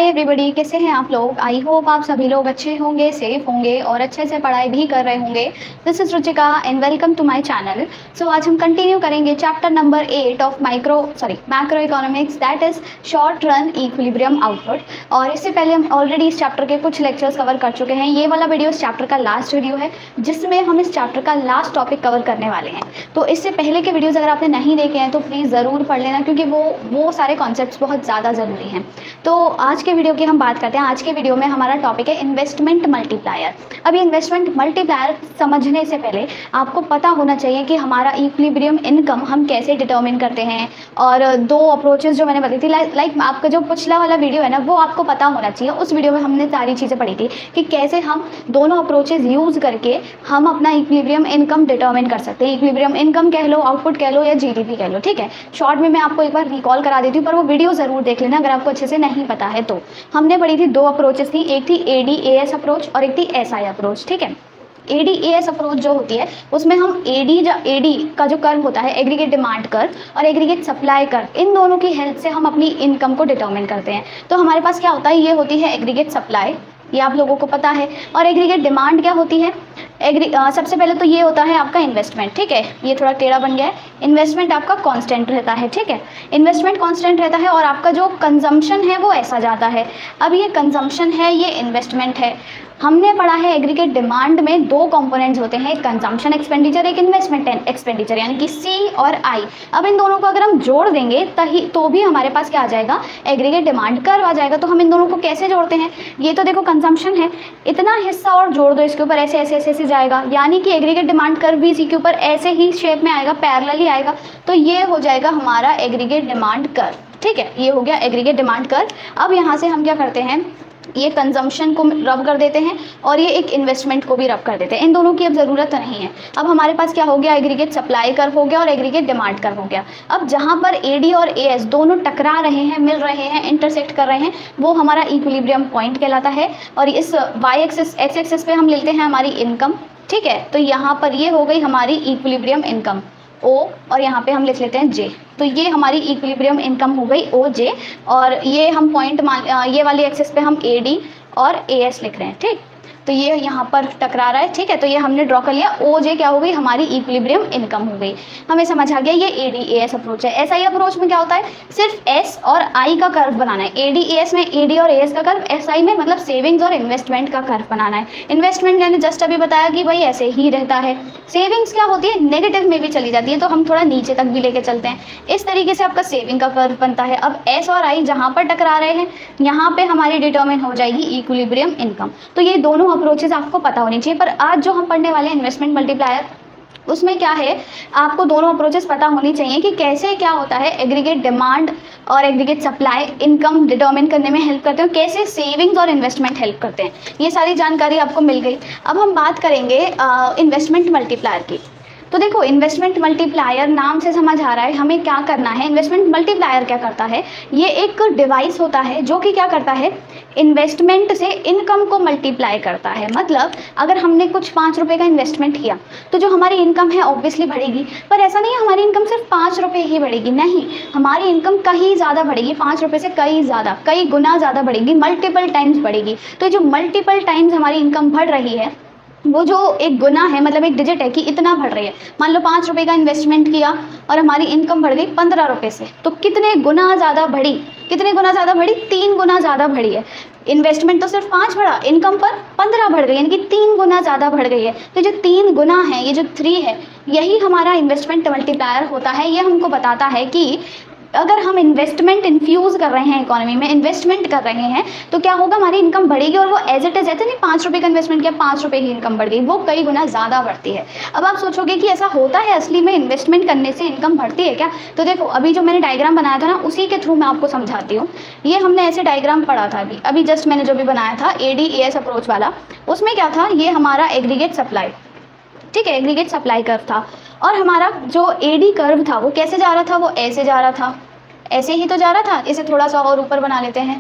Everybody, कैसे हैं आप लोग। आई होप आप सभी लोग अच्छे होंगे, सेफ होंगे और अच्छे से पढ़ाई भी कर रहे होंगे। This is Ruchika and welcome to my channel. So आज हम कंटिन्यू करेंगे chapter number 8 of macro economics, that is short run equilibrium output. और इससे पहले हम ऑलरेडी इस चैप्टर के कुछ लेक्चर्स कवर कर चुके हैं। ये वाला वीडियो इस चैप्टर का लास्ट वीडियो है जिसमें हम इस चैप्टर का लास्ट टॉपिक कवर करने वाले हैं। तो इससे पहले के वीडियोज़ अगर आपने नहीं देखे हैं तो प्लीज़ ज़रूर पढ़ लेना, क्योंकि वो सारे कॉन्सेप्ट्स बहुत ज़्यादा ज़रूरी हैं। तो आज के वीडियो की हम बात करते हैं। आज के वीडियो में हमारा टॉपिक है इन्वेस्टमेंट मल्टीप्लायर। अभी इन्वेस्टमेंट मल्टीप्लायर समझने से पहले आपको पता होना चाहिए कि हमारा इक्विलिब्रियम इनकम हम कैसे डिटर्मिन करते हैं। और दो अप्रोचेस जो मैंने बताई थी, लाइक आपका जो पिछला वाला वीडियो है ना, वो आपको पता होना चाहिए। उस वीडियो में हमने सारी चीज़ें पढ़ी थी कि कैसे हम दोनों अप्रोचेस यूज़ करके हम अपना इक्विलिब्रियम इनकम डिटर्मिन कर सकते हैं। इक्विलिब्रियम इनकम कह लो, आउटपुट कह लो या जीडीपी कह लो, ठीक है। शॉर्ट में मैं आपको एक बार रिकॉल करा देती हूँ, पर वो वीडियो ज़रूर देख लेना अगर आपको अच्छे से नहीं पता है तो। हमने पढ़ी थी दो अप्रोचेस थी, एक थी एडीएएस अप्रोच और एक थी एसआई अप्रोच, ठीक है। एडीएएस अप्रोच जो होती है उसमें हम एडी का जो कर्व होता है, एग्रीगेट डिमांड कर्व और एग्रीगेट सप्लाई कर्व, इन दोनों की हेल्प से हम अपनी इनकम को डिटर्मिन करते हैं। तो हमारे पास क्या होता है, ये होती है एग्रीगेट सप्लाई, ये आप लोगों को पता है। और एग्रीगेट डिमांड क्या होती है, सबसे पहले तो ये होता है आपका इन्वेस्टमेंट, ठीक है। ये थोड़ा टेढ़ा बन गया है। इन्वेस्टमेंट आपका कांस्टेंट रहता है, ठीक है। इन्वेस्टमेंट कांस्टेंट रहता है और आपका जो कंजम्पशन है वो ऐसा जाता है। अब ये कंजम्पशन है, ये इन्वेस्टमेंट है। हमने पढ़ा है एग्रीगेट डिमांड में दो कंपोनेंट्स होते हैं, एक कंजम्पशन एक्सपेंडिचर, एक इन्वेस्टमेंट एक्सपेंडिचर, यानी कि सी और आई। अब इन दोनों को अगर हम जोड़ देंगे तो भी हमारे पास क्या आ जाएगा, एग्रीगेट डिमांड कर्व आ जाएगा। तो हम इन दोनों को कैसे जोड़ते हैं, ये तो देखो कंजम्पशन है, इतना हिस्सा और जोड़ दो इसके ऊपर, ऐसे ऐसे ऐसे ऐसे जाएगा, यानी कि एग्रीगेट डिमांड कर्व भी इसी के ऊपर ऐसे ही शेप में आएगा, पैरेलल ही आएगा। तो ये हो जाएगा हमारा एग्रीगेट डिमांड कर्व, ठीक है। ये हो गया एग्रीगेट डिमांड कर्व। अब यहाँ से हम क्या करते हैं, ये कंजम्पशन को रब कर देते हैं और ये एक इन्वेस्टमेंट को भी रब कर देते हैं। इन दोनों की अब ज़रूरत नहीं है। अब हमारे पास क्या हो गया, एग्रीगेट सप्लाई कर्व हो गया और एग्रीगेट डिमांड कर्व हो गया। अब जहाँ पर एडी और एएस दोनों टकरा रहे हैं, मिल रहे हैं, इंटरसेक्ट कर रहे हैं, वो हमारा इक्विलिब्रियम पॉइंट कहलाता है। और इस वाई एक्सिस एक्स एक्सिस पे हम लेते हैं हमारी इनकम, ठीक है। तो यहाँ पर ये हो गई हमारी इक्विलिब्रियम इनकम ओ, और यहाँ पे हम लिख लेते हैं जे। तो ये हमारी इक्विलिब्रियम इनकम हो गई ओ जे। और ये हम पॉइंट ये वाली एक्सिस पे हम ए डी और ए एस लिख रहे हैं, ठीक। तो ये यहाँ पर टकरा रहा है, ठीक है। तो ये हमने ड्रॉ कर लिया। ओ जे क्या हो गई, हमारी इक्विलिब्रियम इनकम हो गई। हमें समझ आ गया ये एडीएएस अप्रोच है। एसआई अप्रोच में क्या होता है, सिर्फ एस और आई का कर्व बनाना है। एडीएएस में एडी और एएस का कर्व, एसआई में मतलब सेविंग्स और इन्वेस्टमेंट का कर्व बनाना है। इन्वेस्टमेंट मैंने जस्ट अभी बताया कि भाई ऐसे ही रहता है। सेविंग्स क्या होती है, नेगेटिव में भी चली जाती है, तो हम थोड़ा नीचे तक भी लेके चलते हैं। इस तरीके से आपका सेविंग का कर्व बनता है। अब एस और आई जहाँ पर टकरा रहे हैं, यहाँ पे हमारी डिटर्मिन हो जाएगी इक्विलिब्रियम इनकम। तो ये दोनों अप्रोचेज आपको पता होनी चाहिए। पर आज जो हम पढ़ने वाले हैं इन्वेस्टमेंट मल्टीप्लायर, उसमें क्या है, आपको दोनों अप्रोचेस पता होनी चाहिए कि कैसे क्या होता है, एग्रीगेट डिमांड और एग्रीगेट सप्लाई इनकम डिटर्मिन करने में हेल्प करते हैं, कैसे सेविंग्स और इन्वेस्टमेंट हेल्प करते हैं। ये सारी जानकारी आपको मिल गई। अब हम बात करेंगे इन्वेस्टमेंट मल्टीप्लायर की। तो देखो, इन्वेस्टमेंट मल्टीप्लायर नाम से समझ आ रहा है हमें क्या करना है। इन्वेस्टमेंट मल्टीप्लायर क्या करता है, ये एक डिवाइस होता है जो कि क्या करता है, इन्वेस्टमेंट से इनकम को मल्टीप्लाई करता है। मतलब अगर हमने कुछ 5 रुपये का इन्वेस्टमेंट किया तो जो हमारी इनकम है ऑब्वियसली बढ़ेगी। पर ऐसा नहीं है हमारी इनकम सिर्फ 5 रुपये ही बढ़ेगी, नहीं, हमारी इनकम कहीं ज़्यादा बढ़ेगी, 5 रुपये से कई ज़्यादा, कई गुना ज़्यादा बढ़ेगी, मल्टीपल टाइम्स बढ़ेगी। तो जो मल्टीपल टाइम्स हमारी इनकम बढ़ रही है, वो जो एक गुना है, मतलब एक डिजिट है कि इतना बढ़ रही है। मान लो 5 रुपये का इन्वेस्टमेंट किया और हमारी इनकम बढ़ गई 15 रुपये से, तो कितने गुना ज़्यादा बढ़ी, कितने गुना ज़्यादा बढ़ी, 3 गुना ज़्यादा बढ़ी है। इन्वेस्टमेंट तो सिर्फ 5 बढ़ा, इनकम पर 15 बढ़ गई, यानी कि 3 गुना ज़्यादा बढ़ गई है। तो जो 3 गुना है, ये जो 3 है, यही हमारा इन्वेस्टमेंट मल्टीप्लायर होता है। ये हमको बताता है कि अगर हम इन्वेस्टमेंट इन्फ्यूज़ कर रहे हैं, इकोनॉमी में इन्वेस्टमेंट कर रहे हैं, तो क्या होगा, हमारी इनकम बढ़ेगी। और वो एज इट इज़, ऐसे नहीं 5 रुपये का इन्वेस्टमेंट किया 5 रुपये ही इनकम बढ़ गई, वो कई गुना ज़्यादा बढ़ती है। अब आप सोचोगे कि ऐसा होता है असली में, इन्वेस्टमेंट करने से इनकम बढ़ती है क्या। तो देखो, अभी जो मैंने डायग्राम बनाया था ना, उसी के थ्रू मैं आपको समझाती हूँ। ये हमने ऐसे डायग्राम पढ़ा था अभी जस्ट मैंने जो भी बनाया था एडीएएस अप्रोच वाला, उसमें क्या था, ये हमारा एग्रीगेट सप्लाई, ठीक है, एग्रीगेट सप्लाई कर्व था। और हमारा जो एडी कर्व था वो कैसे जा रहा था, वो ऐसे जा रहा था, ऐसे ही तो जा रहा था। इसे थोड़ा सा और ऊपर बना लेते हैं,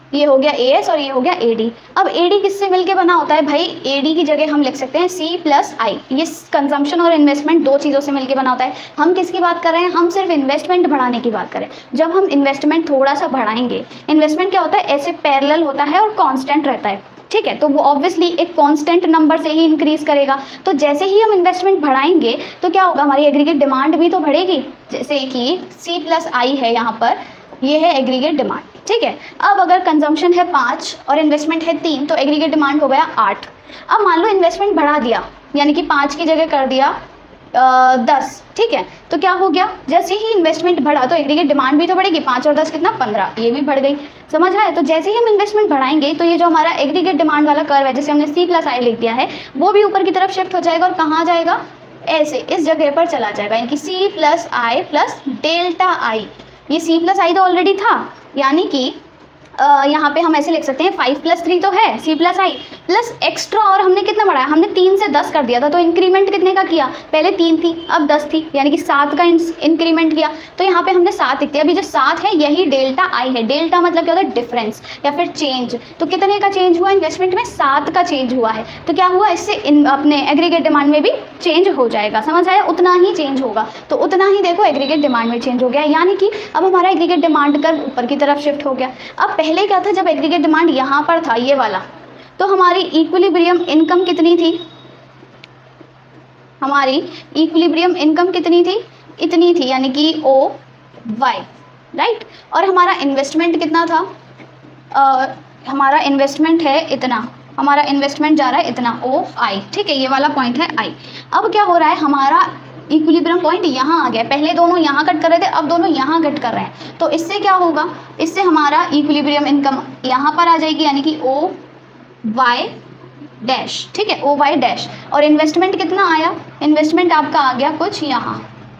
ये हो गया AS और ये हो गया AD। अब AD किससे मिलके बना होता है भाई? AD की जगह हम लिख सकते हैं C+I। ये कंजम्पशन और इन्वेस्टमेंट दो चीज़ों से मिलके बना होता है। हम किसकी बात कर रहे हैं? हम सिर्फ इन्वेस्टमेंट बढ़ाने की बात करें। जब हम इन्वेस्टमेंट थोड़ा सा बढ़ाएंगे, इन्वेस्टमेंट क्या होता है? ऐसे पैरेलल होता है और कॉन्स्टेंट रहता है, ठीक है, तो वो ऑब्वियसली एक कांस्टेंट नंबर से ही इंक्रीज करेगा। तो जैसे ही हम इन्वेस्टमेंट बढ़ाएंगे तो क्या होगा? हमारी एग्रीगेट डिमांड भी तो बढ़ेगी। जैसे कि C+I है यहाँ पर, ये है एग्रीगेट डिमांड, ठीक है। अब अगर कंजम्पशन है 5 और इन्वेस्टमेंट है 3 तो एग्रीगेट डिमांड हो गया 8। अब मान लो इन्वेस्टमेंट बढ़ा दिया, यानी कि 5 की जगह कर दिया 10, ठीक है, तो क्या हो गया? जैसे ही इन्वेस्टमेंट बढ़ा तो एग्रीगेट डिमांड भी तो बढ़ेगी। 5 और 10 कितना? 15, ये भी बढ़ गई। समझ आया? तो जैसे ही हम इन्वेस्टमेंट बढ़ाएंगे तो ये जो हमारा एग्रीगेट डिमांड वाला कर्व है, जैसे हमने C+I लिख दिया है, वो भी ऊपर की तरफ शिफ्ट हो जाएगा और कहाँ जाएगा? ऐसे इस जगह पर चला जाएगा, यानी कि C+I प्लस डेल्टा आई। ये C+I तो ऑलरेडी था, यानी कि यहाँ पे हम ऐसे लिख सकते हैं 5 + 3 तो है C+I प्लस एक्स्ट्रा, और हमने कितना बढ़ाया? हमने 3 से 10 कर दिया था, तो इंक्रीमेंट कितने का किया? पहले 3 थी, अब 10 थी, यानी कि 7 का इंक्रीमेंट किया। तो यहाँ पे हमने 7 लिख दिया। अभी जो 7 है यही डेल्टा आई है। डेल्टा मतलब क्या होता है? डिफरेंस या फिर चेंज। तो कितने का चेंज हुआ? इन्वेस्टमेंट में 7 का चेंज हुआ है। तो क्या हुआ? इससे अपने एग्रीगेट डिमांड में भी चेंज हो जाएगा। समझ आया? उतना ही चेंज होगा, तो उतना ही देखो एग्रीगेट डिमांड में चेंज हो गया, यानी कि अब हमारा एग्रीगेट डिमांड कर्व ऊपर की तरफ शिफ्ट हो गया। अब पहले क्या था? जब एग्रीगेट डिमांड यहाँ पर था, ये वाला, तो हमारी इक्विलिब्रियम इनकम कितनी थी? हमारी इक्विलिब्रियम इनकम कितनी थी? इतनी थी, यानी कि OY, राइट। और हमारा इन्वेस्टमेंट कितना था? हमारा इन्वेस्टमेंट है इतना, हमारा इन्वेस्टमेंट जा रहा है इतना, OI, ठीक है, ये वाला पॉइंट है I। अब क्या हो रहा है? हमारा इक्विलिब्रियम पॉइंट यहाँ आ गया। पहले दोनों यहाँ कट कर रहे थे, अब दोनों यहाँ कट कर रहे हैं। तो इससे क्या होगा? इससे हमारा इक्विलिब्रियम इनकम यहाँ पर आ जाएगी, यानी कि OY डैश, ठीक है, OY डैश। और इन्वेस्टमेंट कितना आया? इन्वेस्टमेंट आपका आ गया कुछ यहाँ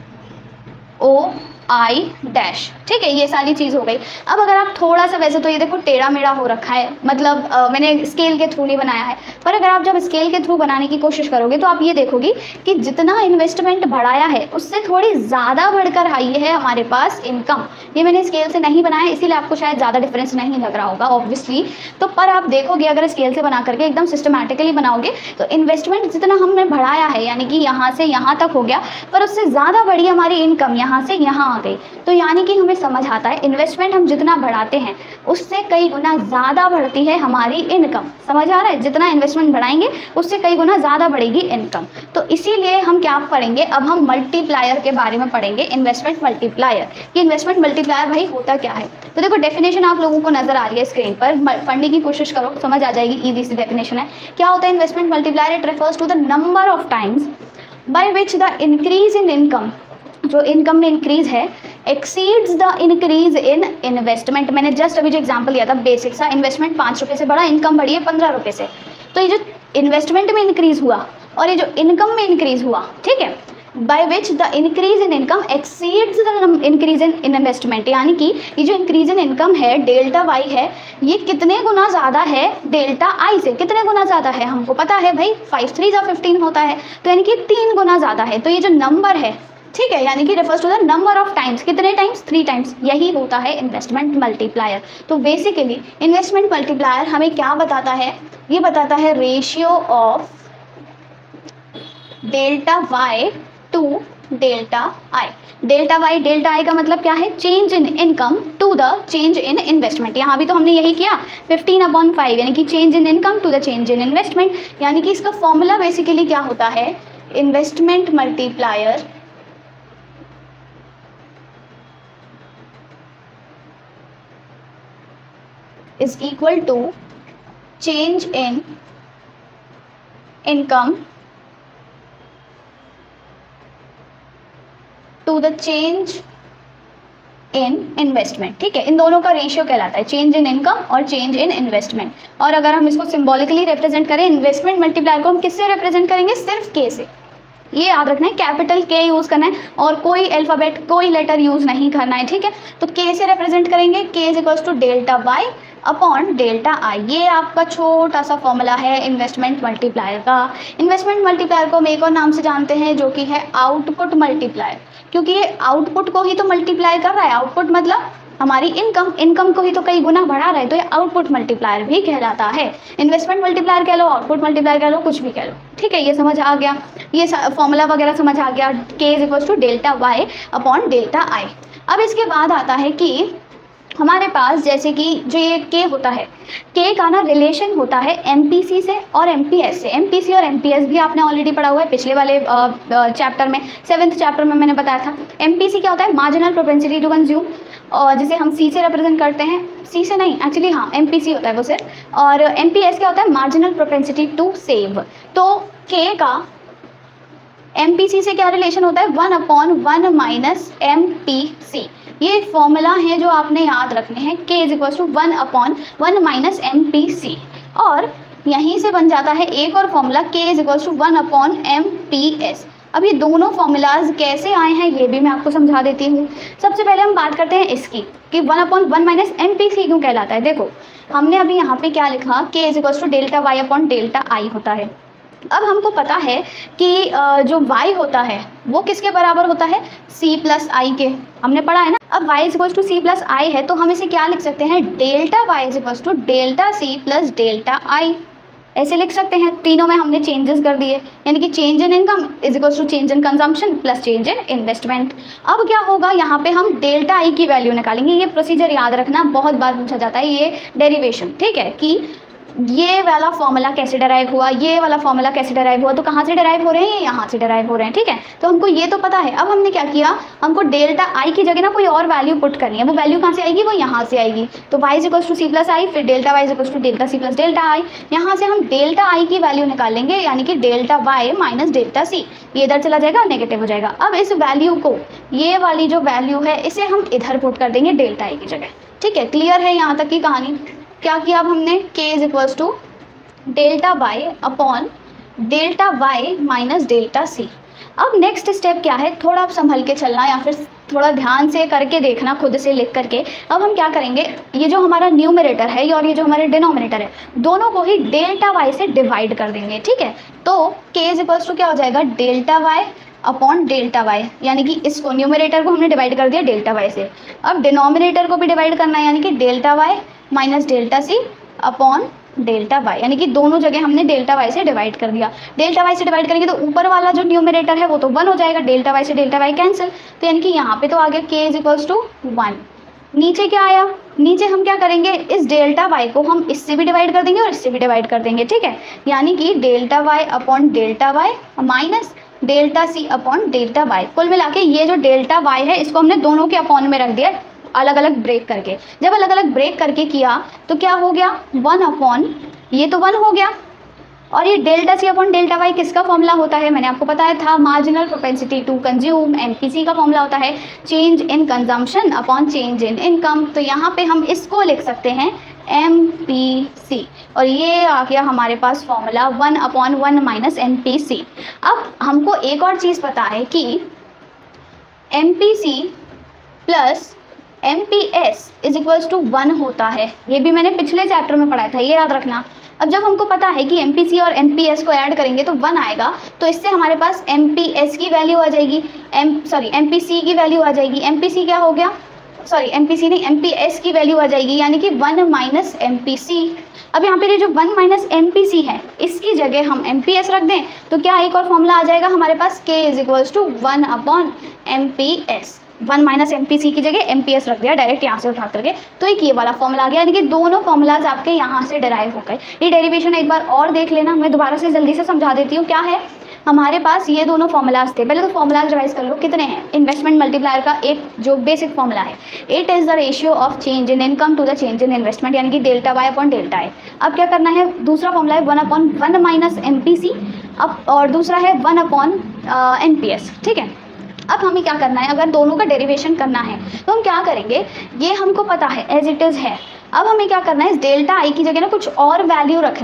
OI डैश, ठीक है, ये सारी चीज़ हो गई। अब अगर आप थोड़ा सा, वैसे तो ये देखो टेढ़ा मेढ़ा हो रखा है, मतलब मैंने स्केल के थ्रू नहीं बनाया है, पर अगर आप जब स्केल के थ्रू बनाने की कोशिश करोगे तो आप ये देखोगे कि जितना इन्वेस्टमेंट बढ़ाया है उससे थोड़ी ज़्यादा बढ़कर आई है हमारे पास इनकम। ये मैंने स्केल से नहीं बनाया, इसीलिए आपको शायद ज़्यादा डिफरेंस नहीं लग रहा होगा ऑब्वियसली। तो पर आप देखोगे अगर स्केल से बना करके एकदम सिस्टमैटिकली बनाओगे तो इन्वेस्टमेंट जितना हमने बढ़ाया है, यानी कि यहाँ से यहाँ तक हो गया, पर उससे ज़्यादा बढ़ी हमारी इनकम यहाँ से यहाँ आ गई। तो यानी कि हमें समझ आता है इन्वेस्टमेंट हम जितना बढ़ाते हैं उससे कई गुना ज़्यादा बढ़ती है हमारी इनकम। समझ आ रहा है? जितना इन्वेस्टमेंट बढ़ाएंगे उससे कई गुना ज़्यादा बढ़ेगी इनकम। तो इसीलिए हम क्या पढ़ेंगे? अब हम मल्टीप्लायर के बारे में पढ़ेंगे, इन्वेस्टमेंट मल्टीप्लायर। कि इन्वेस्टमेंट मल्टीप्लायर भाई होता क्या है? तो देखो डेफिनेशन आप लोगों को नजर आ रही है स्क्रीन पर, पढ़ने की कोशिश करो, समझ आ जाएगी। ईजी सी डेफिनेशन है। क्या होता है investment multiplier? It refers to the number of times by which the increase in income, जो इनकम में इंक्रीज है, exceeds the increase in investment. मैंने जस्ट अभी जो एग्जांपल लिया था बेसिक सा, इन्वेस्टमेंट 5 रुपये से बढ़ा, इनकम बढ़ी है 15 रुपये से। तो ये जो इन्वेस्टमेंट में इंक्रीज हुआ और ये जो इनकम में इंक्रीज हुआ, ठीक है, by which the increase in income exceeds the increase in investment, यानी कि ये जो इंक्रीज इन इनकम है डेल्टा वाई है, ये कितने गुना ज़्यादा है डेल्टा आई से? कितने गुना ज़्यादा है? हमको पता है भाई 5 3 = 15 होता है, तो यानी कि 3 गुना ज़्यादा है। तो ये जो नंबर है, ठीक है, यानी कि refers to the number of times. कितने टाइम्स? 3 टाइम्स। यही होता है इन्वेस्टमेंट मल्टीप्लायर। तो बेसिकली इन्वेस्टमेंट मल्टीप्लायर हमें क्या बताता है? ये बताता है ratio of delta Y to delta I. Delta Y delta I का मतलब क्या है? Change in income to the change in investment. यहाँ भी तो हमने यही किया, 15/5, यानी कि change in income to the change in investment. यानी कि इसका फॉर्मूला बेसिकली क्या होता है? Investment multiplier is equal to change in income to the change in investment। ठीक है, इन दोनों का रेशियो कहलाता है चेंज इन इनकम और चेंज इन इन्वेस्टमेंट। और अगर हम इसको सिंबॉलिकली रिप्रेजेंट करें, इन्वेस्टमेंट मल्टीप्लायर को हम किससे रिप्रेजेंट करेंगे? सिर्फ के से। ये याद रखना है, कैपिटल के यूज़ करना है और कोई अल्फ़ाबेट, कोई लेटर यूज़ नहीं करना है, ठीक है। तो के से रिप्रेजेंट करेंगे, K is equals to delta Y upon delta I. ये आपका छोटा सा फॉर्मूला है इन्वेस्टमेंट मल्टीप्लायर का। इन्वेस्टमेंट मल्टीप्लायर को हम एक और नाम से जानते हैं जो कि है आउटपुट मल्टीप्लायर, क्योंकि ये आउटपुट को ही तो मल्टीप्लाई कर रहा है। आउटपुट मतलब हमारी इनकम को ही तो कई गुना बढ़ा रहा है, तो ये आउटपुट मल्टीप्लायर भी कहलाता है। इन्वेस्टमेंट मल्टीप्लायर कह लो, आउटपुट मल्टीप्लायर कह लो, कुछ भी कह लो, ठीक है। ये समझ आ गया, ये फॉर्मूला वगैरह समझ आ गया, K is equal to delta Y upon delta I. अब इसके बाद आता है कि हमारे पास जैसे कि जो ये K होता है, K का ना रिलेशन होता है MPC से और MPS से। MPC और MPS भी आपने ऑलरेडी पढ़ा हुआ है पिछले वाले चैप्टर में, 7th चैप्टर में मैंने बताया था। MPC क्या होता है? मार्जिनल प्रोपेंसिटी टू कंज्यूम, और जिसे हम C से रिप्रेजेंट करते हैं, C से नहीं एक्चुअली, हाँ MPC होता है वो सिर्फ। और MPS क्या होता है? Marginal propensity to save. तो K का MPC से क्या रिलेशन होता है? 1/1 माइनस MPC। ये फॉर्मूला है जो आपने याद रखने हैं, K is equal to 1/1 minus MPC। और यहीं से बन जाता है एक और फॉर्मूला, K is equal to 1/MPS। अब ये दोनों फॉर्मूलाज कैसे आए हैं ये भी मैं आपको समझा देती हूँ। सबसे पहले हम बात करते हैं इसकी कि 1/1 माइनस MPC क्यों कहलाता है। देखो हमने अभी यहाँ पे क्या लिखा, K is equal to delta Y upon delta I होता है। अब हमको पता है कि जो y होता है वो किसके बराबर होता है? c प्लस आई के, हमने पढ़ा है ना। अब y is equal to c plus I है, तो हम इसे क्या लिख सकते हैं? Delta y is equal to delta c plus delta I, ऐसे लिख सकते हैं। तीनों में हमने चेंजेस कर दिए, यानी कि change in income is equal to change in consumption plus change in investment. अब क्या होगा, यहाँ पे हम डेल्टा आई की वैल्यू निकालेंगे। ये प्रोसीजर याद रखना, बहुत बार पूछा जाता है, ये डेरिवेशन, ठीक है, कि ये वाला फॉर्मूला कैसे डराइव हुआ, ये वाला फॉर्मूला कैसे डराइव हुआ, तो कहाँ से डराइव हो रहे हैं? यहाँ से डराइव हो रहे हैं, ठीक है। तो हमको ये तो पता है। अब हमने क्या किया, हमको डेल्टा आई की जगह ना कोई और वैल्यू पुट करनी है। वो वैल्यू कहाँ से आएगी? वो यहाँ से आएगी। तो y is equal to c plus I, फिर delta y is equal to delta c plus delta I. यहाँ से हम डेल्टा आई की वैल्यू निकालेंगे, यानी कि delta y minus delta c। ये इधर चला जाएगा, नेगेटिव हो जाएगा। अब इस वैल्यू को, ये वाली जो वैल्यू है, इसे हम इधर पुट कर देंगे डेल्टा आई की जगह, ठीक है। क्लियर है यहाँ तक की कहानी? क्या किया अब हमने? K is equal to delta Y upon delta Y minus delta C. अब नेक्स्ट स्टेप क्या है, थोड़ा आप संभल के चलना या फिर थोड़ा ध्यान से करके देखना, खुद से लिख करके। अब हम क्या करेंगे, ये जो हमारा न्यूमरेटर है और ये जो हमारे डिनोमिनेटर है, दोनों को ही डेल्टा वाई से डिवाइड कर देंगे, ठीक है। तो K इज इक्वल्स टू क्या हो जाएगा? Delta Y upon delta Y, यानी कि इसको न्यूमरेटर को हमने डिवाइड कर दिया डेल्टा वाई से। अब डिनोमिनेटर को भी डिवाइड करना है, यानी कि delta Y minus delta C upon delta Y, यानी कि दोनों जगह हमने डेल्टा वाई से डिवाइड कर दिया। डेल्टा वाई से डिवाइड करेंगे तो ऊपर वाला जो न्यूमरेटर है वो तो 1 हो जाएगा, डेल्टा वाई से डेल्टा वाई कैंसिल, तो यानी कि यहाँ पे तो आ गया K इज इक्वल्स टू 1। नीचे क्या आया? नीचे हम क्या करेंगे, इस डेल्टा वाई को हम इससे भी डिवाइड कर देंगे और इससे भी डिवाइड कर देंगे, ठीक है। यानी कि delta Y upon delta Y minus delta C upon delta Y. कुल मिला के ये जो डेल्टा वाई है इसको हमने दोनों के अपॉन में रख दिया, अलग अलग ब्रेक करके। जब अलग अलग ब्रेक करके किया तो क्या हो गया? 1 अपॉन, ये तो 1 हो गया। और ये delta C upon delta Y किसका फॉर्मूला होता है? मैंने आपको बताया था, marginal propensity to consume, MPC का फॉर्मूला होता है change in consumption upon change in income. तो यहाँ पे हम इसको लिख सकते हैं MPC, और ये आ गया हमारे पास फॉर्मूला 1/1 माइनस MPC। अब हमको एक और चीज़ पता है कि MPC plus MPS is equals to 1 होता है। ये भी मैंने पिछले चैप्टर में पढ़ाया था, ये याद रखना। अब जब हमको पता है कि MPC और MPS को ऐड करेंगे तो 1 आएगा, तो इससे हमारे पास MPS की वैल्यू आ जाएगी, MPC की वैल्यू आ जाएगी। MPC क्या हो गया? सॉरी MPC नहीं, MPS की वैल्यू आ जाएगी, यानी कि 1 माइनस MPC। अब यहाँ पे ये जो 1 माइनस MPC है इसकी जगह हम MPS रख दें तो क्या एक और फॉर्मूला आ जाएगा हमारे पास, K is equals to 1 upon MPS। 1 minus MPC की जगह MPS रख दिया डायरेक्ट यहाँ से उठा करके, तो एक ये वाला फॉर्मूला आ गया, यानी कि दोनों फॉर्मूलाज आपके यहाँ से डिराइव हो गए। ये डेरिवेशन एक बार और देख लेना, मैं दोबारा से जल्दी से समझा देती हूँ। क्या है हमारे पास, ये दोनों फॉर्मूलाज थे। पहले तो फॉर्मूलाज रिवाइज कर लो, कितने हैं? इन्वेस्टमेंट मल्टीप्लायर का एक जो बेसिक फॉर्मूला है, it is the ratio of change in income to the change in investment, यानी कि delta Y upon delta I. अब क्या करना है, दूसरा फॉर्मूला है 1/1 माइनस MPC, अब और दूसरा है 1 अपॉन MPS, ठीक है। अब हमें क्या करना है, अगर दोनों का डेरिवेशन करना है तो हम क्या करेंगे, ये हमको पता है एज इट इज़ है। अब हमें क्या करना है, इस डेल्टा आई की जगह ना कुछ और वैल्यू रखनी है,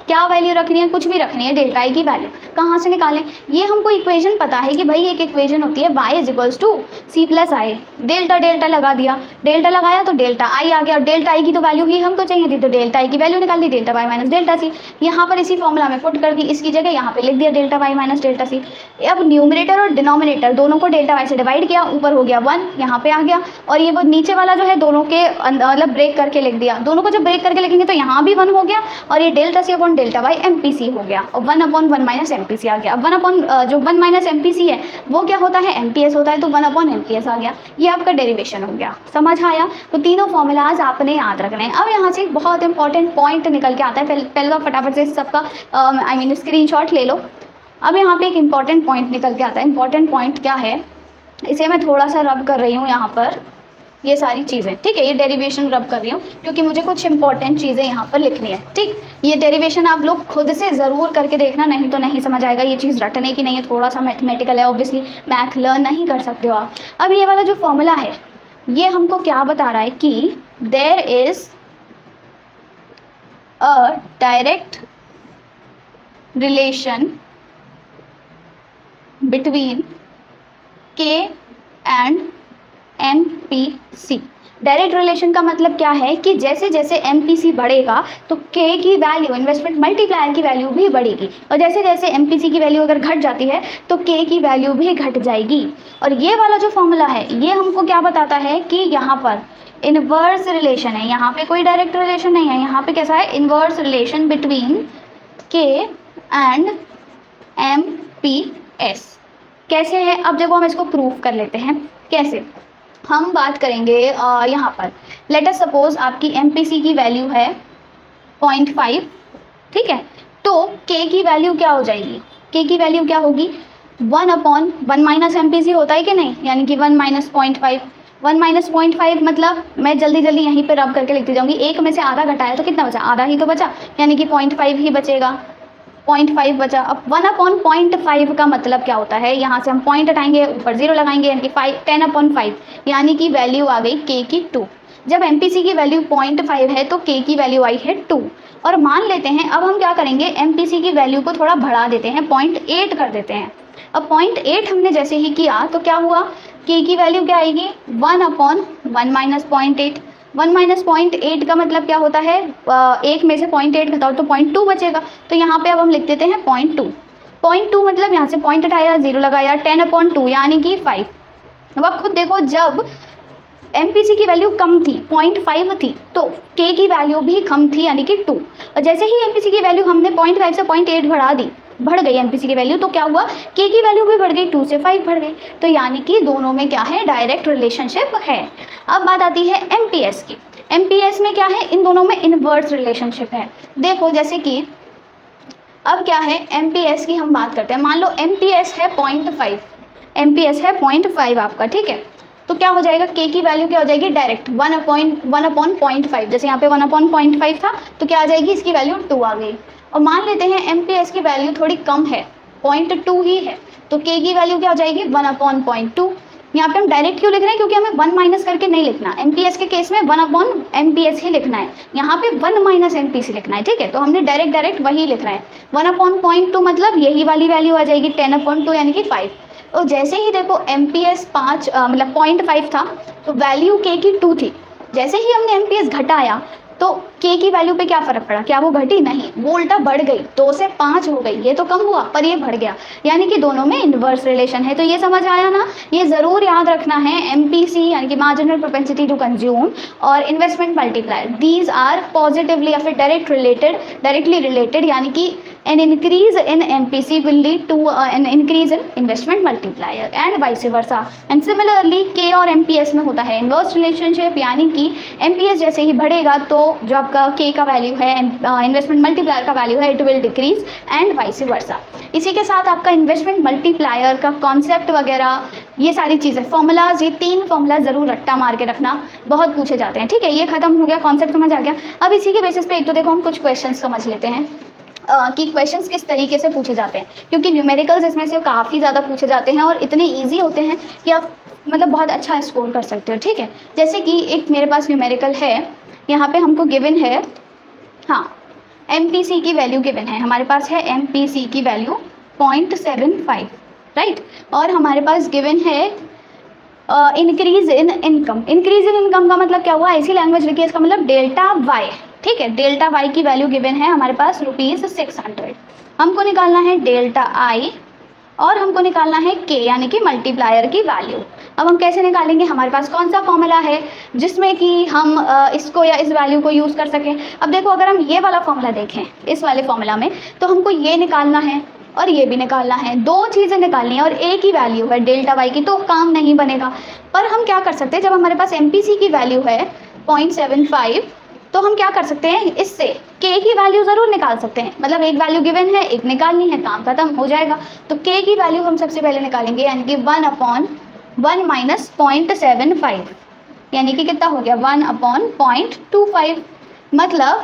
क्या वैल्यू रखनी है, कुछ भी रखनी है, डेल्टा आई की वैल्यू कहाँ से निकालें, ये हमको इक्वेशन पता है कि भाई एक इक्वेशन होती है y is equals to C plus I, delta delta लगा दिया, डेल्टा लगाया तो डेल्टा आई आ गया, और डेल्टा आई की तो वैल्यू ही हमको चाहिए थी, तो डेल्टा आई की वैल्यू निकाल दी, delta Y minus delta C, यहाँ पर इसी फॉर्मूला में पुट कर दी, इसकी जगह यहाँ पे लिख दिया delta Y minus delta C. अब न्यूमरेटर और डिनोमिनेटर दोनों को डेल्टा वाई से डिवाइड किया, ऊपर हो गया 1, यहाँ पे आ गया, और ये वो नीचे वाला जो है दोनों के मतलब ब्रेक करके लिख दिया, दोनों को जब ब्रेक करके लिखेंगे तो यहाँ भी 1 हो गया, और ये delta C upon delta Y MPC हो गया, और 1 अपॉन 1 माइनस एमपीसी आ गया। अब 1 अपॉन जो 1 माइनस एमपीसी है वो क्या होता है, एमपीएस होता है, तो 1 अपॉन एमपीएस आ गया, ये आपका डेरिवेशन हो गया। समझ आया? तो तीनों फॉर्मूलाज आपने याद रखने हैं। अब यहाँ से एक बहुत इंपॉर्टेंट पॉइंट निकल के आता है, पहले तो फटाफट से सबका आई मीन स्क्रीनशॉट ले लो। अब यहाँ पे एक इंपॉर्टेंट पॉइंट निकल के आता है। इंपॉर्टेंट पॉइंट क्या है, इसे मैं थोड़ा सा रब कर रही हूँ यहाँ पर, ये सारी चीज़ें, ठीक है, ये डेरिवेशन रब कर रही हूँ क्योंकि मुझे कुछ इंपॉर्टेंट चीज़ें यहाँ पर लिखनी है, ठीक। ये डेरिवेशन आप लोग खुद से ज़रूर करके देखना, नहीं तो नहीं समझ आएगा, ये चीज़ रटने की नहीं है, थोड़ा सा मैथमेटिकल है, ऑब्वियसली मैथ लर्न नहीं कर सकते हो आप। अब ये वाला जो फॉर्मूला है ये हमको क्या बता रहा है कि there is a direct relation between K and MPC. Direct relation का मतलब क्या है कि जैसे जैसे एमपीसी बढ़ेगा तो के की वैल्यू, इन्वेस्टमेंट मल्टीप्लायर की वैल्यू भी बढ़ेगी, और जैसे जैसे एमपीसी की वैल्यू अगर घट जाती है तो के की वैल्यू भी घट जाएगी। और ये वाला जो फॉर्मूला है ये हमको क्या बताता है कि यहाँ पर इनवर्स रिलेशन है, यहाँ पे कोई डायरेक्ट रिलेशन नहीं है, यहाँ पे कैसा है, inverse relation between K and MPS. कैसे है, अब देखो हम इसको प्रूव कर लेते हैं। कैसे, हम बात करेंगे यहाँ पर, लेट अस सपोज आपकी एमपीसी की वैल्यू है 0.5, ठीक है, तो के की वैल्यू क्या हो जाएगी, के की वैल्यू क्या होगी, 1 अपॉन 1 माइनस एमपीसी होता है कि नहीं, यानी कि 1 माइनस 0.5, 1 माइनस 0.5 मतलब मैं जल्दी जल्दी यहीं पे रब करके लिखती जाऊँगी, एक में से आधा घटाया तो कितना बचा, आधा ही तो बचा, यानी कि 0.5 ही बचेगा, 0.5 बचा। अब 1 अपॉन 0.5 का मतलब क्या होता है, यहाँ से हम पॉइंट हटाएंगे, ऊपर 0 लगाएंगे, यानी कि 10 अपॉन 5, यानी कि वैल्यू आ गई के की 2। जब एमपीसी की वैल्यू 0.5 है तो के की वैल्यू आई है 2। और मान लेते हैं, अब हम क्या करेंगे, एमपीसी की वैल्यू को थोड़ा बढ़ा देते हैं, 0.8 कर देते हैं। अब 0.8 हमने जैसे ही किया तो क्या हुआ, के की वैल्यू क्या आएगी, 1 अपॉन 1 माइनस 0.8। 1 माइनस 0.8 का मतलब क्या होता है, एक में से 0.8 घटाओ तो 0.2 बचेगा, तो यहाँ पे अब हम लिख देते हैं 0.2 मतलब यहाँ से पॉइंट हटाया, 0 लगाया, 10 अपॉन 2 यानी कि 5। अब आप खुद देखो, जब एमपीसी की वैल्यू कम थी, 0.5 थी, तो के की वैल्यू भी कम थी, यानी कि 2। और जैसे ही एमपीसी की वैल्यू हमने 0.5 से 0.8 बढ़ा दी, बढ़ गई एमपीसी की वैल्यू, तो क्या हुआ, के की वैल्यू भी बढ़ गई, 2 से 5 बढ़ गई, तो यानी कि दोनों में क्या है, डायरेक्ट रिलेशनशिप है। अब बात आती है एमपीएस की। एमपीएस में क्या है, इन दोनों में इनवर्स रिलेशनशिप है। देखो जैसे कि अब क्या है, एमपीएस की हम बात करते हैं, मान लो एमपीएस है 0.5, एमपीएस है 0.5 आपका, ठीक है, तो क्या हो जाएगा, के की वैल्यू क्या हो जाएगी, डायरेक्ट 1 अपॉन 0.5, जैसे यहाँ पे 1 अपॉन 0.5 था तो क्या आ जाएगी, इसकी वैल्यू 2 आ गई। और मान लेते हैं एमपीएस की वैल्यू थोड़ी कम है, 0.2 ही है, तो के की वैल्यू क्या हो जाएगी, 1 अपॉन 0.2। यहाँ पे हम डायरेक्ट क्यों लिख रहे हैं, क्योंकि हमें 1 माइनस करके नहीं लिखना, एमपीएस के केस में 1 अपॉन एमपीएस ही लिखना है, यहाँ पे 1 माइनस एमपीसी लिखना है, ठीक है, तो हमने डायरेक्ट वही लिख रहे हैं। 1 अपॉन 0.2 मतलब यही वाली वैल्यू आ जाएगी, 10 अपॉन 2 यानी कि 5। तो जैसे ही देखो एमपीएस 5 मतलब 0.5 था तो वैल्यू के की 2 थी, जैसे ही हमने एमपीएस घटाया तो के की वैल्यू पे क्या फ़र्क पड़ा, क्या वो घटी, नहीं, वो उल्टा बढ़ गई, 2 से 5 हो गई, ये तो कम हुआ पर ये बढ़ गया, यानी कि दोनों में इनवर्स रिलेशन है। तो ये समझ आया ना, ये ज़रूर याद रखना है, एमपीसी यानी कि मार्जिनल प्रोपेंसिटी टू कंज्यूम और investment multiplier, these are positively या फिर डायरेक्टली रिलेटेड, यानी कि an increase in MPC will lead to an increase in investment multiplier and vice versa. And similarly K और MPS में होता है inverse relationship, यानी कि MPS जैसे ही बढ़ेगा तो जो आपका K का वैल्यू है, इन्वेस्टमेंट मल्टीप्लायर का वैल्यू है, it will decrease and vice versa. इसी के साथ आपका इन्वेस्टमेंट मल्टीप्लायर का कॉन्सेप्ट वगैरह ये सारी चीज़ें, फॉर्मूलाज, ये 3 फॉर्मूला ज़रूर रट्टा मार के रखना, बहुत पूछे जाते हैं, ठीक है। ये खत्म हो गया, कॉन्सेप्ट समझ आ गया। अब इसी के बेसिस पे एक तो देखो हम कुछ क्वेश्चन समझ लेते हैं कि क्वेश्चंस किस तरीके से पूछे जाते हैं, क्योंकि न्यूमेरिकल्स इसमें से काफ़ी ज़्यादा पूछे जाते हैं और इतने इजी होते हैं कि आप मतलब बहुत अच्छा स्कोर कर सकते हो, ठीक है। जैसे कि एक मेरे पास न्यूमेरिकल है, यहाँ पे हमको गिवन है, हाँ MPC की वैल्यू गिवन है, हमारे पास है MPC की वैल्यू 0.75, राइट। और हमारे पास गिवन है increase in income. Increase in income का मतलब क्या हुआ, ऐसी लैंग्वेज लिखी है, इसका मतलब डेल्टा वाई, ठीक है। डेल्टा वाई की वैल्यू गिवन है हमारे पास ₹600। हमको निकालना है डेल्टा आई और हमको निकालना है के यानी कि मल्टीप्लायर की वैल्यू। अब हम कैसे निकालेंगे, हमारे पास कौन सा फॉर्मूला है जिसमें कि हम इसको या इस वैल्यू को यूज़ कर सकें। अब देखो, अगर हम ये वाला फॉर्मूला देखें इस वाले फॉर्मूला में, तो हमको ये निकालना है और ये भी निकालना है, दो चीज़ें निकालनी है और एक ही वैल्यू है डेल्टा वाई की, तो काम नहीं बनेगा। पर हम क्या कर सकते हैं, जब हमारे पास MPC की वैल्यू है 0.75, तो हम क्या कर सकते हैं, इससे के की वैल्यू ज़रूर निकाल सकते हैं। मतलब एक वैल्यू गिवन है, एक निकालनी है, काम खत्म हो जाएगा। तो के की वैल्यू हम सबसे पहले निकालेंगे, यानी कि 1/1 माइनस 0.75, यानी कि कितना हो गया 1/0.25, मतलब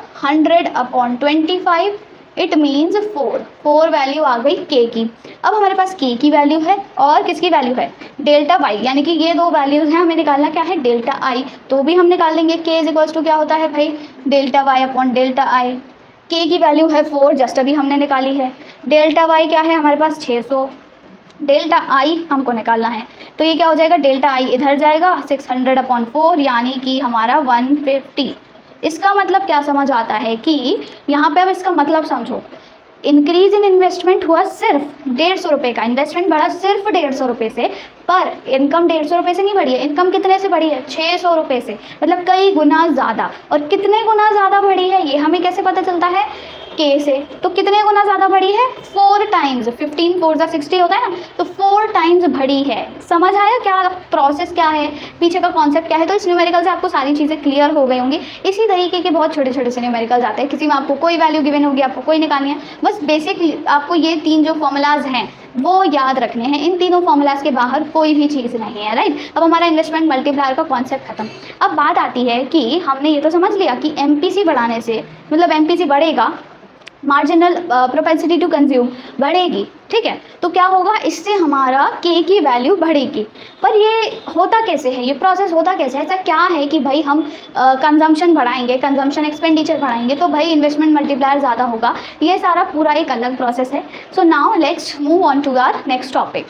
100/25, इट मीन्स 4 वैल्यू आ गई के की। अब हमारे पास के की वैल्यू है और किसकी वैल्यू है, डेल्टा वाई, यानी कि ये दो वैल्यूज़ हैं, हमें निकालना क्या है, डेल्टा आई, तो भी हम निकाल लेंगे। के इज इक्वल्स टू क्या होता है भाई, delta Y upon delta I. K की वैल्यू है 4, जस्ट अभी हमने निकाली है। डेल्टा वाई क्या है हमारे पास 600, डेल्टा आई हमको निकालना है, तो ये क्या हो जाएगा, डेल्टा आई इधर जाएगा 600/4, यानी कि हमारा 150। इसका मतलब क्या समझ आता है कि यहाँ पे अब इसका मतलब समझो, इंक्रीज इन इन्वेस्टमेंट हुआ सिर्फ 150 रुपये का, इन्वेस्टमेंट बढ़ा सिर्फ 150 रुपये से, पर इनकम 150 रुपये से नहीं बढ़ी है। इनकम कितने से बढ़ी है, 600 रुपये से, मतलब कई गुना ज़्यादा। और कितने गुना ज़्यादा बढ़ी है ये हमें कैसे पता चलता है, के से। तो कितने गुना ज़्यादा बढ़ी है, 4 टाइम्स, 15 4 जा 60 होता है ना, तो 4 टाइम्स बढ़ी है। समझ आया क्या प्रोसेस क्या है, पीछे का कॉन्सेप्ट क्या है। तो इस न्यूमेरिकल से आपको सारी चीज़ें क्लियर हो गई होंगी। इसी तरीके के बहुत छोटे छोटे से न्यूमेरिकल आते हैं, किसी में आपको कोई वैल्यू गिवन होगी, आपको कोई निकालनी है, बस बेसिक आपको ये 3 जो फॉर्मूलाज हैं वो याद रखने हैं। इन तीनों फॉर्मूलाज के बाहर कोई भी चीज़ नहीं है, राइट। अब हमारा इन्वेस्टमेंट मल्टीप्लायर का कॉन्सेप्ट खत्म। अब बात आती है कि हमने ये तो समझ लिया कि MPC बढ़ाने से, मतलब MPC बढ़ेगा, मार्जिनल प्रोपेंसिटी टू कंज्यूम बढ़ेगी, ठीक है, तो क्या होगा, इससे हमारा के की वैल्यू बढ़ेगी। पर ये होता कैसे है, ये प्रोसेस होता कैसे है, ऐसा क्या है कि भाई हम कंजम्पशन बढ़ाएंगे, कंजम्पशन एक्सपेंडिचर बढ़ाएंगे तो भाई इन्वेस्टमेंट मल्टीप्लायर ज़्यादा होगा। ये सारा पूरा एक अलग प्रोसेस है। So now let's move on to our next topic.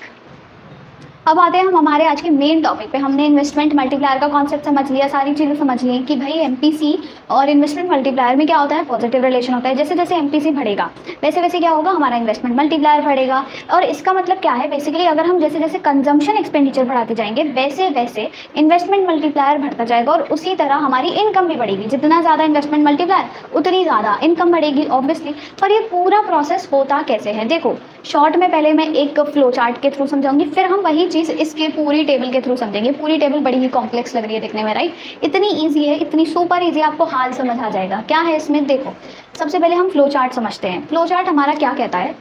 अब आते हैं हम हमारे आज के मेन टॉपिक पे। हमने इन्वेस्टमेंट मल्टीप्लायर का कॉन्सेप्ट समझ लिया, सारी चीज़ें समझ ली कि भाई MPC और इन्वेस्टमेंट मल्टीप्लायर में क्या होता है, पॉजिटिव रिलेशन होता है। जैसे जैसे MPC बढ़ेगा वैसे वैसे क्या होगा, हमारा इन्वेस्टमेंट मल्टीप्लायर बढ़ेगा। और इसका मतलब क्या है, बेसिकली अगर हम जैसे जैसे कंजम्पशन एक्सपेंडिचर बढ़ाते जाएंगे वैसे वैसे इन्वेस्टमेंट मल्टीप्लायर बढ़ता जाएगा और उसी तरह हमारी इनकम भी बढ़ेगी। जितना ज़्यादा इन्वेस्टमेंट मल्टीप्लायर उतनी ज़्यादा इनकम बढ़ेगी ऑब्वियसली। पर ये पूरा प्रोसेस होता कैसे है, देखो शॉर्ट में पहले मैं एक फ्लो चार्ट के थ्रू समझाऊंगी, फिर हम वही चीज़ इसके पूरी टेबल के थ्रू समझेंगे। पूरी टेबल बड़ी ही कॉम्प्लेक्स लग रही है देखने में, राइट। इतनी इजी है, इतनी सुपर इजी, आपको हाल समझ आ जाएगा क्या है इसमें। देखो सबसे पहले हम फ्लो चार्ट समझते हैं। फ्लो चार्ट हमारा क्या कहता है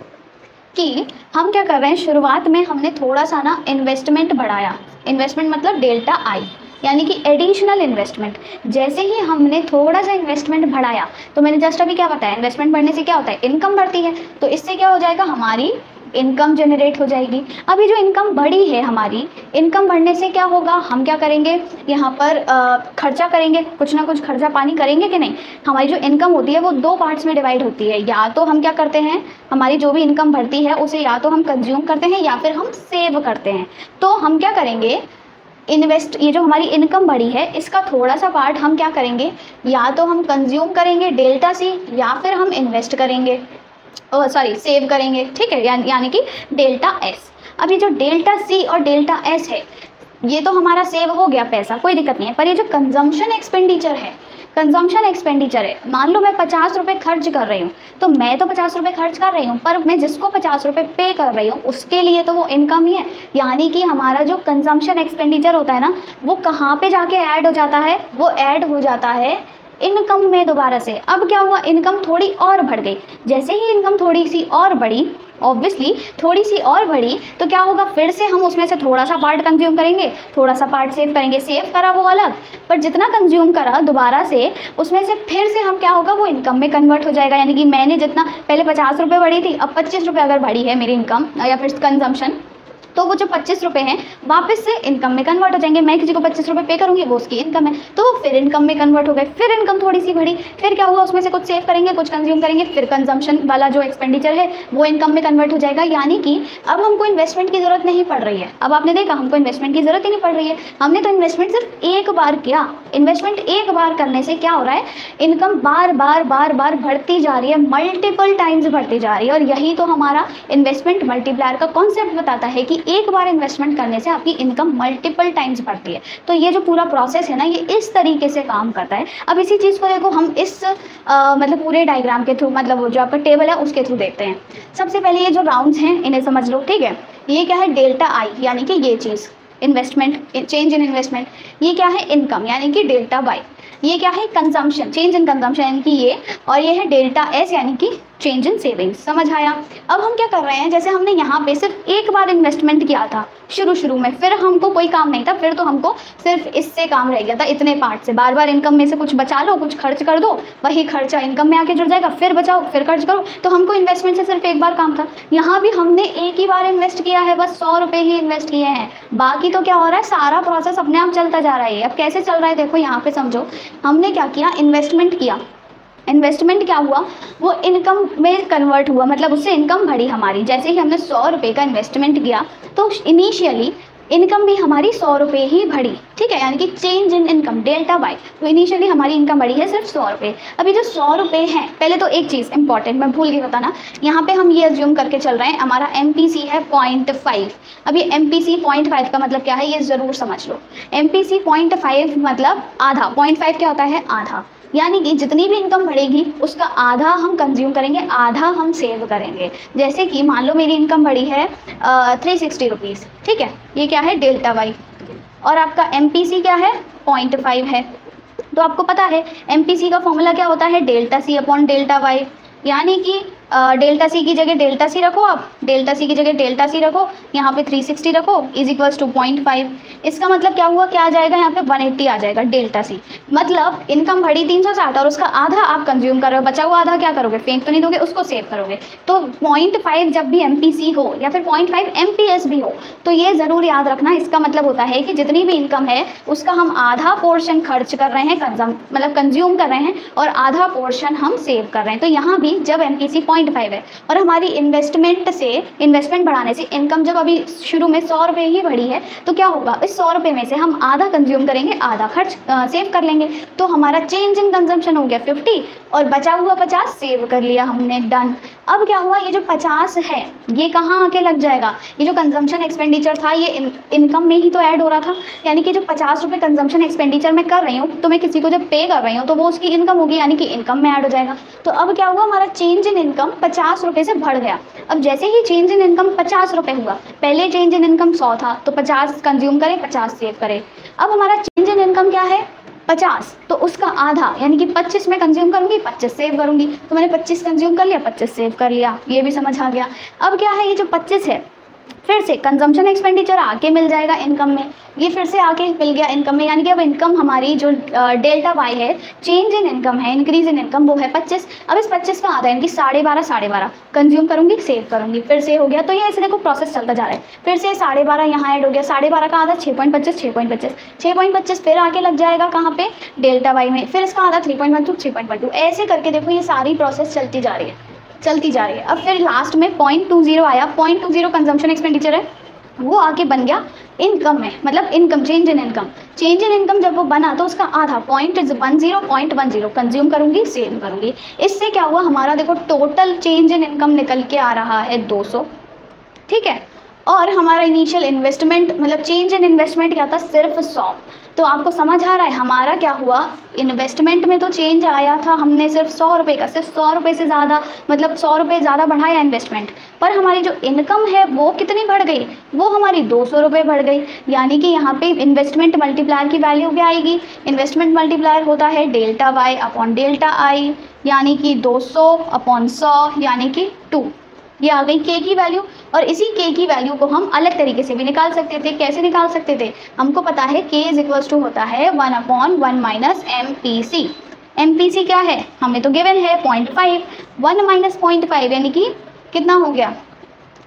कि हम क्या कर रहे हैं, शुरुआत में हमने थोड़ा सा ना इन्वेस्टमेंट बढ़ाया, इन्वेस्टमेंट मतलब डेल्टा आई, यानी कि एडिशनल इन्वेस्टमेंट। जैसे ही हमने थोड़ा सा इन्वेस्टमेंट बढ़ाया, तो मैंने जस्ट अभी क्या बताया, इन्वेस्टमेंट बढ़ने से क्या होता है, इनकम बढ़ती है, तो इससे क्या हो जाएगा, हमारी इनकम जनरेट हो जाएगी। अभी जो इनकम बढ़ी है, हमारी इनकम बढ़ने से क्या होगा, हम क्या करेंगे, यहाँ पर खर्चा करेंगे, कुछ ना कुछ खर्चा पानी करेंगे कि नहीं। हमारी जो इनकम होती है वो 2 पार्ट्स में डिवाइड होती है, या तो हम क्या करते हैं, हमारी जो भी इनकम बढ़ती है उसे या तो हम कंज्यूम करते हैं या फिर हम सेव करते हैं। तो हम क्या करेंगे, इन्वेस्ट, ये जो हमारी इनकम बढ़ी है इसका थोड़ा सा पार्ट हम क्या करेंगे, या तो हम कंज्यूम करेंगे डेल्टा सी, या फिर हम इन्वेस्ट करेंगे, सेव करेंगे, ठीक है, यानी कि डेल्टा एस। अब ये जो डेल्टा सी और डेल्टा एस है ये तो हमारा सेव हो गया पैसा, कोई दिक्कत नहीं है। पर ये जो कंजम्पशन एक्सपेंडिचर है, कंजम्पशन एक्सपेंडिचर है, मान लो मैं 50 रुपये खर्च कर रही हूँ, तो मैं तो 50 रुपये खर्च कर रही हूँ, पर मैं जिसको 50 रुपये पे कर रही हूँ उसके लिए तो वो इनकम ही है। यानी कि हमारा जो कंजम्पशन एक्सपेंडिचर होता है ना, वो कहाँ पे जाके ऐड हो जाता है, वो ऐड हो जाता है इनकम में दोबारा से। अब क्या हुआ, इनकम थोड़ी और बढ़ गई। जैसे ही इनकम थोड़ी सी और बढ़ी, ऑब्वियसली थोड़ी सी और बढ़ी, तो क्या होगा, फिर से हम उसमें से थोड़ा सा पार्ट कंज्यूम करेंगे, थोड़ा सा पार्ट सेव करेंगे। सेव करा वो अलग, पर जितना कंज्यूम करा दोबारा से उसमें से फिर से हम क्या होगा, वो इनकम में कन्वर्ट हो जाएगा। यानी कि मैंने जितना पहले 50 रुपये बढ़ी थी, अब 25 रुपये अगर बढ़ी है मेरी इनकम या फिर कंजम्पशन, तो वो जो 25 रुपये हैं वापस से इनकम में कन्वर्ट हो जाएंगे। मैं किसी को 25 रुपये पे करूँगी, वो उसकी इनकम है, तो वो फिर इनकम में कन्वर्ट हो गए। फिर इनकम थोड़ी सी बढ़ी, फिर क्या हुआ, उसमें से कुछ सेव करेंगे, कुछ कंज्यूम करेंगे, फिर कंजम्पशन वाला जो एक्सपेंडिचर है वो इनकम में कन्वर्ट हो जाएगा। यानी कि अब हमको इन्वेस्टमेंट की जरूरत नहीं पड़ रही है। अब आपने देखा हमको इन्वेस्टमेंट की जरूरत ही नहीं पड़ रही है, हमने तो इन्वेस्टमेंट सिर्फ एक बार किया। इन्वेस्टमेंट एक बार करने से क्या हो रहा है, इनकम बार बार बार बार बढ़ती जा रही है, मल्टीपल टाइम्स बढ़ती जा रही है। और यही तो हमारा इन्वेस्टमेंट मल्टीप्लायर का कॉन्सेप्ट बताता है कि एक बार इन्वेस्टमेंट करने से आपकी इनकम मल्टीपल टाइम्स बढ़ती है। तो ये जो पूरा प्रोसेस है ना, ये इस तरीके से काम करता है। अब इसी चीज़ को देखो हम इस मतलब पूरे डायग्राम के थ्रू, मतलब वो जो आपका टेबल है उसके थ्रू देखते हैं। सबसे पहले ये जो राउंड्स हैं इन्हें समझ लो, ठीक है। ये क्या है, डेल्टा आई, यानी कि ये चीज़ इन्वेस्टमेंट, चेंज इन इन्वेस्टमेंट। ये क्या है, इनकम, यानी कि डेल्टा वाई। ये क्या है, कंजम्पशन, चेंज इन कंजम्पशन, यानी कि ये। और ये है डेल्टा एस, यानी कि चेंज इन सेविंग्स। समझ आया। अब हम क्या कर रहे हैं, जैसे हमने यहाँ पे सिर्फ एक बार इन्वेस्टमेंट किया था शुरू में, फिर हमको कोई काम नहीं था, फिर तो हमको सिर्फ इससे काम रह गया था, इतने पार्ट से। बार बार इनकम में से कुछ बचा लो, कुछ खर्च कर दो, वही खर्चा इनकम में आके जुड़ जाएगा, फिर बचाओ, फिर खर्च करो। तो हमको इन्वेस्टमेंट से सिर्फ एक बार काम था। यहाँ भी हमने एक ही बार इन्वेस्ट किया है, बस 100 रुपये ही इन्वेस्ट किए हैं। बाकी तो क्या हो रहा है, सारा प्रोसेस अपने आप चलता जा रहा है। अब कैसे चल रहा है देखो, यहाँ पे समझो। हमने क्या किया, इन्वेस्टमेंट किया। इन्वेस्टमेंट क्या हुआ, वो इनकम में कन्वर्ट हुआ, मतलब उससे इनकम बढ़ी हमारी। जैसे ही हमने 100 रुपये का इन्वेस्टमेंट किया तो इनिशियली इनकम भी हमारी 100 रुपये ही बढ़ी, ठीक है, यानी कि change in income delta Y. तो इनिशियली हमारी इनकम बढ़ी है सिर्फ 100 रुपये। अभी जो 100 रुपये हैं, पहले तो एक चीज़ इंपॉर्टेंट मैं भूल गई बताना, यहाँ पे हम ये अज्यूम करके चल रहे हैं हमारा MPC है 0.5। अब ये MPC 0.5 का मतलब क्या है, ये ज़रूर समझ लो। MPC 0.5 मतलब आधा, 0.5 क्या होता है, आधा। यानी कि जितनी भी इनकम बढ़ेगी उसका आधा हम कंज्यूम करेंगे, आधा हम सेव करेंगे। जैसे कि मान लो मेरी इनकम बढ़ी है 360 रुपीज़, ठीक है, ये क्या है, डेल्टा वाई। और आपका MPC क्या है, 0.5 है। तो आपको पता है MPC का फॉर्मूला क्या होता है, delta C upon delta Y. यानी कि डेल्टा सी की जगह डेल्टा सी रखो, आप डेल्टा सी की जगह डेल्टा सी रखो, यहाँ पे 360 रखो, इज इक्वल्स टू 0.5। इसका मतलब क्या हुआ, क्या आ जाएगा यहाँ पे 180 आ जाएगा डेल्टा सी। मतलब इनकम बढ़ी 360 और उसका आधा आप कंज्यूम कर रहे हो, बचा हुआ आधा क्या करोगे, फेंक तो नहीं दोगे, उसको सेव करोगे। तो 0.5 जब भी MPC हो या फिर 0.5 MPS भी हो, तो ये ज़रूर याद रखना। इसका मतलब होता है कि जितनी भी इनकम है उसका हम आधा पोर्शन खर्च कर रहे हैं, मतलब कंज्यूम कर रहे हैं, और आधा पोर्शन हम सेव कर रहे हैं। तो यहाँ भी जब MPC 0.5 है और हमारी इन्वेस्टमेंट बढ़ाने से इनकम जब अभी शुरू में 100 रुपये ही बढ़ी है, तो क्या होगा, इस 100 रुपये में से हम आधा कंज्यूम करेंगे, आधा खर्च सेव कर लेंगे। तो हमारा चेंज इन कंजम्पशन हो गया 50 और बचा हुआ 50 सेव कर लिया हमने, डन। अब क्या हुआ, ये जो 50 है ये कहाँ आके लग जाएगा, ये जो कंजम्पशन एक्सपेंडिचर था ये इनकम में ही तो ऐड हो रहा था। यानी कि जो 50 रुपये कंजम्पशन एक्सपेंडिचर मैं कर रही हूँ, तो मैं किसी को जब पे कर रही हूँ तो वो उसकी इनकम होगी, यानी कि इनकम में ऐड हो जाएगा। तो अब क्या हुआ, हमारा चेंज इन इनकम 50 रुपये से बढ़ गया। अब जैसे ही चेंज इन इनकम 50 रुपये हुआ, पहले चेंज इन इनकम 100 था, तो 50 कंज्यूम करें, 50 सेव करें। अब हमारा चेंज इन इनकम क्या है, 50, तो उसका आधा यानी कि 25 में कंज्यूम करूंगी, 25 सेव करूंगी। तो मैंने 25 कंज्यूम कर लिया, 25 सेव कर लिया, ये भी समझ आ गया। अब क्या है, ये जो 25 है फिर से कंजम्पशन एक्सपेंडिचर आके मिल जाएगा इनकम में, ये फिर से आके मिल गया इनकम में। यानी कि अब इनकम हमारी जो डेल्टा वाई है, चेंज इन इनकम है, इंक्रीज इन इनकम, वो है 25। अब इस 25 का आधा यानी कि 12.5 कंज्यूम करूंगी, सेव करूंगी, फिर से हो गया। तो ये ऐसे देखो प्रोसेस चलता जा रहा है। फिर से 12.5 यहाँ ऐड हो गया, 12.5 का आधा 6.25 फिर आके लग जाएगा कहाँ पे, डेल्टा वाई में, फिर इसका आधा 3.12 ऐसे करके देखो ये सारी प्रोसेस चलती जा रही है। अब फिर लास्ट में 0.20 आया, 0.20 कंजम्पशन एक्सपेंडिचर है, वो आके बन गया इनकम में, मतलब इनकम, चेंज इन इनकम जब वो बना तो उसका आधा 0.10 कंज्यूम करूंगी, सेव करूंगी। इससे क्या हुआ, हमारा देखो टोटल चेंज इन इनकम निकल के आ रहा है 200, ठीक है। और हमारा इनिशियल इन्वेस्टमेंट, मतलब चेंज इन इन्वेस्टमेंट क्या था, सिर्फ 100। तो आपको समझ आ रहा है हमारा क्या हुआ, इन्वेस्टमेंट में तो चेंज आया था, हमने सिर्फ 100 रुपये का, सिर्फ 100 रुपये से ज़्यादा, मतलब 100 रुपये ज़्यादा बढ़ाया इन्वेस्टमेंट, पर हमारी जो इनकम है वो कितनी बढ़ गई, वो हमारी 200 रुपये बढ़ गई। यानी कि यहाँ पे इन्वेस्टमेंट मल्टीप्लायर की वैल्यू क्या आएगी, इन्वेस्टमेंट मल्टीप्लायर होता है delta Y upon delta I, यानी कि 200 अपॉन 100 यानी कि 2, ये आ गई के की वैल्यू। और इसी के की वैल्यू को हम अलग तरीके से भी निकाल सकते थे। कैसे निकाल सकते थे, हमको पता है के इज इक्वल्स टू होता है 1/1 माइनस MPC। MPC क्या है, हमें तो गिवन है 0.5, 1 माइनस 0.5 यानी कि कितना हो गया,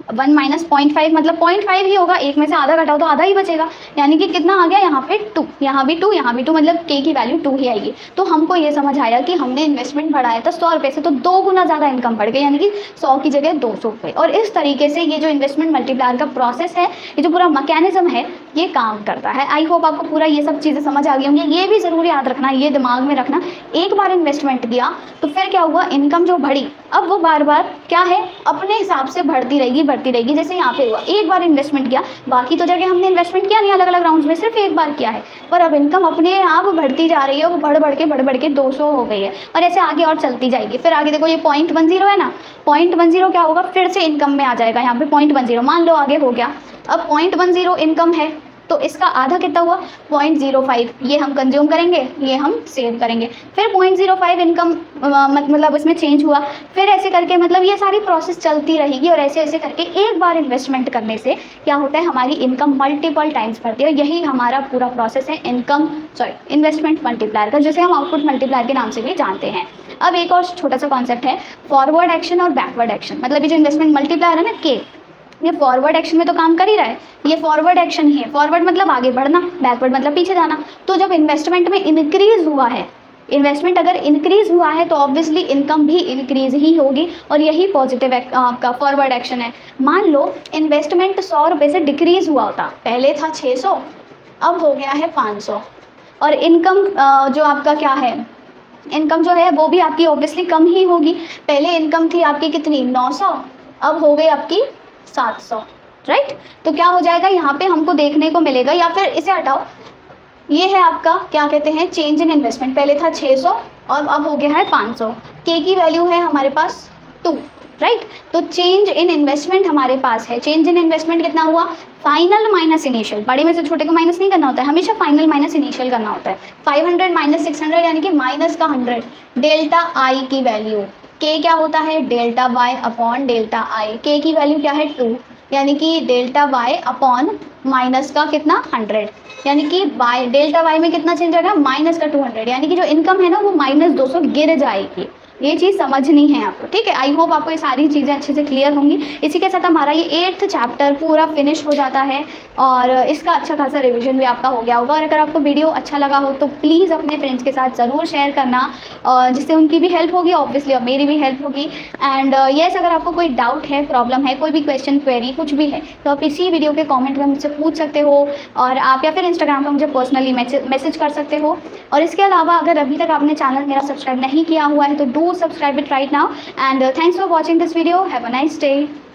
1 माइनस 0.5 मतलब 0.5 ही होगा, एक में से आधा घटाओ तो आधा ही बचेगा, यानी कि कितना आ गया यहाँ पे 2, यहाँ भी 2, यहाँ भी 2, मतलब के की वैल्यू 2 ही आएगी। तो हमको ये समझ आया कि हमने इन्वेस्टमेंट बढ़ाया था 100 रुपये से, तो 2 गुना ज़्यादा इनकम बढ़ गई, यानी कि 100 की जगह 200 रुपये। और इस तरीके से ये जो इन्वेस्टमेंट मल्टीप्लायर का प्रोसेस है, ये जो पूरा मैकेनिज्म है, ये काम करता है। आई होप आपको पूरा ये सब चीज़ें समझ आ गई होंगी। ये भी ज़रूर याद रखना, ये दिमाग में रखना, एक बार इन्वेस्टमेंट किया तो फिर क्या हुआ, इनकम जो बढ़ी अब वो बार बार क्या है अपने हिसाब से बढ़ती रहेगी। जैसे यहाँ पे हुआ, एक बार इन्वेस्टमेंट किया, बाकी तो जगह हमने इन्वेस्टमेंट किया नहीं, अलग अलग राउंड्स में सिर्फ एक बार किया है, पर अब इनकम अपने आप बढ़ती जा रही है, वो बढ़ के 200 हो गई है, और ऐसे आगे और चलती जाएगी। फिर आगे देखो ये 0.10 है ना, 0.10 क्या होगा, फिर से इनकम में आ जाएगा यहाँ पे 0.10, मान लो आगे हो गया। अब 0.10 इनकम है तो इसका आधा कितना हुआ, 0.05, ये हम कंज्यूम करेंगे, ये हम सेव करेंगे। फिर 0.05 इनकम मतलब इसमें चेंज हुआ, फिर ऐसे करके मतलब ये सारी प्रोसेस चलती रहेगी, और ऐसे ऐसे करके एक बार इन्वेस्टमेंट करने से क्या होता है, हमारी इनकम मल्टीपल टाइम्स बढ़ती है। यही हमारा पूरा प्रोसेस है इन्वेस्टमेंट मल्टीप्लायर का, जिसे हम आउटपुट मल्टीप्लायर के नाम से भी जानते हैं। अब एक और छोटा सा कॉन्सेप्ट है फॉरवर्ड एक्शन और बैकवर्ड एक्शन। मतलब ये जो इन्वेस्टमेंट मल्टीप्लायर है ना के, ये फॉरवर्ड एक्शन में तो काम कर ही रहा है, ये फॉरवर्ड एक्शन ही है। फॉरवर्ड मतलब आगे बढ़ना, बैकवर्ड मतलब पीछे जाना। तो जब इन्वेस्टमेंट में इंक्रीज हुआ है, इन्वेस्टमेंट अगर इंक्रीज हुआ है तो ऑब्वियसली इनकम भी इंक्रीज ही होगी, और यही पॉजिटिव आपका फॉरवर्ड एक्शन है। मान लो इन्वेस्टमेंट 100 रुपये से डिक्रीज हुआ होता, पहले था 600, अब हो गया है 500, और इनकम जो आपका क्या है, इनकम जो है वो भी आपकी ऑब्वियसली कम ही होगी। पहले इनकम थी आपकी कितनी, 900, अब हो गई आपकी 700, राइट। तो क्या हो जाएगा यहाँ पे हमको देखने को मिलेगा, या फिर इसे हटाओ, ये है आपका क्या कहते हैं चेंज इन इन्वेस्टमेंट। पहले था 600 और अब हो गया है 500। के की वैल्यू है हमारे पास 2, राइट। तो चेंज इन इन्वेस्टमेंट हमारे पास है। चेंज इन इन्वेस्टमेंट कितना हुआ, फाइनल माइनस इनिशियल। बड़े में से छोटे को माइनस नहीं करना होता है, हमेशा फाइनल माइनस इनिशियल करना होता है। 500 माइनस 600 यानी कि माइनस का 100। डेल्टा आई की वैल्यू, के क्या होता है, delta Y upon delta I. K की वैल्यू क्या है 2, यानी कि डेल्टा वाई अपॉन माइनस का कितना 100, यानी कि वाई डेल्टा वाई में कितना चेंज आएगा, माइनस का 200, यानी कि जो इनकम है ना वो -200 गिर जाएगी। ये चीज़ समझनी है आपको, ठीक है। आई होप आपको ये सारी चीज़ें अच्छे से क्लियर होंगी। इसी के साथ हमारा ये 8th चैप्टर पूरा फिनिश हो जाता है, और इसका अच्छा खासा रिवीजन भी आपका हो गया होगा। और अगर आपको वीडियो अच्छा लगा हो तो प्लीज़ अपने फ्रेंड्स के साथ ज़रूर शेयर करना, और जिससे उनकी भी हेल्प होगी ऑब्वियसली, और मेरी भी हेल्प होगी। एंड येस, अगर आपको कोई डाउट है, प्रॉब्लम है, कोई भी क्वेश्चन, क्वेरी कुछ भी है, तो आप इसी वीडियो के कॉमेंट में मुझसे पूछ सकते हो, और आप या फिर इंस्टाग्राम पर मुझे पर्सनली मैसेज कर सकते हो। और इसके अलावा अगर अभी तक आपने चैनल मेरा सब्सक्राइब नहीं किया हुआ है तो do subscribe it right now, and thanks for watching this video. Have a nice day.